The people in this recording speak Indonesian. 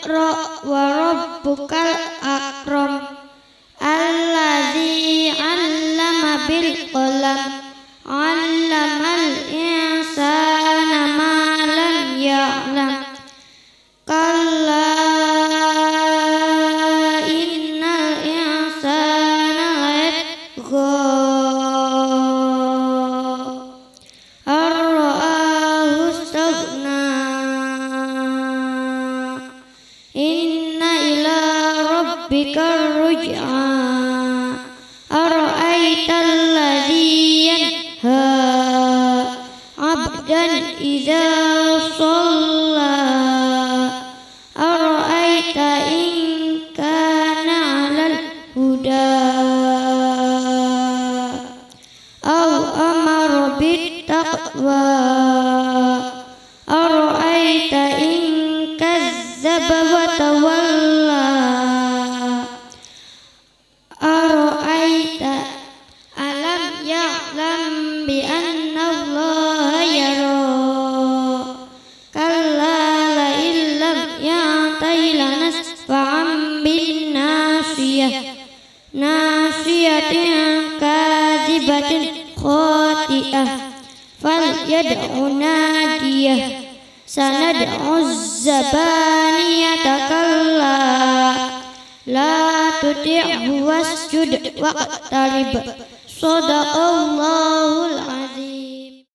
Iqra wa rabbukal akram alladzi 'allama bil qalam 'allamal insana ma lam ya'lam kalla innal insana layatgha ar-ra'ahu istaghna inna ila rabbika ruj'a ara'aital ladzi yanha 'abdan idza shalla ara'aita in kana 'alal huda aw amara bit taqwa ara'aita in kazzaba wa tawalla ara'aita alam ya'lam bi anna Allah yara kalla la illam ya'tahi lanasfa'an bin nasiyatin kadhibatin khati'ah falyad'u nadiyah sanad'u zabaniyata kalla la tuti'hu wasjud waqtarib sadaqallahul